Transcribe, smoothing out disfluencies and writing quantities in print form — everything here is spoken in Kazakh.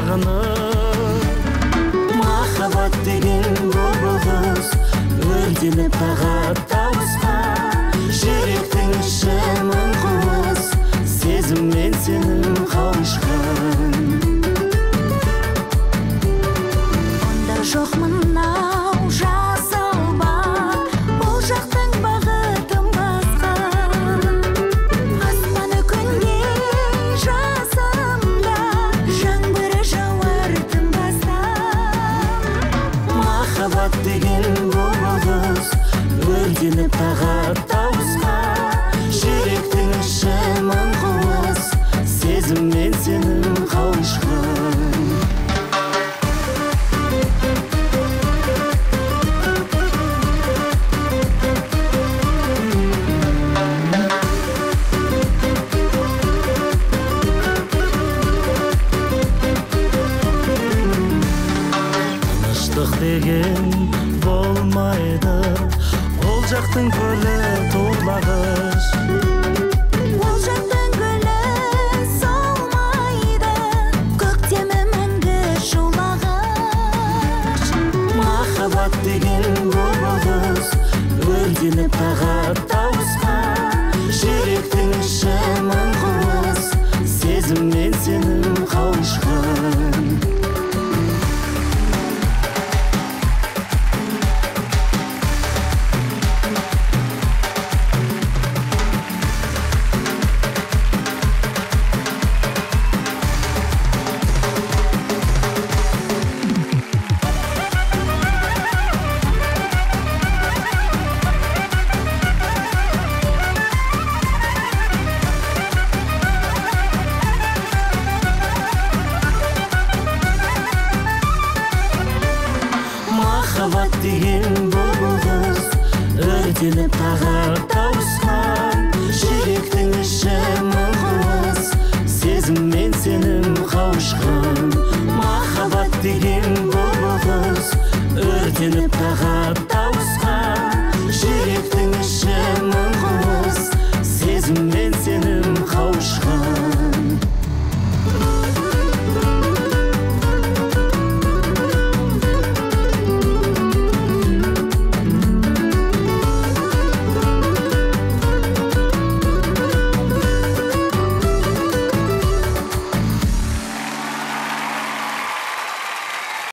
сағынып, махаббат деген бұлбұл өртеніп тағат тауысқа, жүректің іші мың құбылыс, сезіммен сенің қауышқан. Онда жоқ мынау жасалма, ол жақтың бағытын басқа. Аспаны күнге жасымда, жаңбыры жауар тынбастан. Махаббат деген бұлбұл өртеніп тағат тауысқа, жүректің іші мың құбылыс, сезіммен сенің қауышқан. Тыныштық деген болмайды, ол жақтың көлі толағыш. Ол жақтың гүлі солмайды, көктемі мәңгі жолағыш. Махаббат деген бұлбұл өртеніп тағат тауысқа, жүректің іші мың құбылыс, сезіммен сенің қауышқан. Махаббат деген бұлбұл өртеніп тағат тауысқа,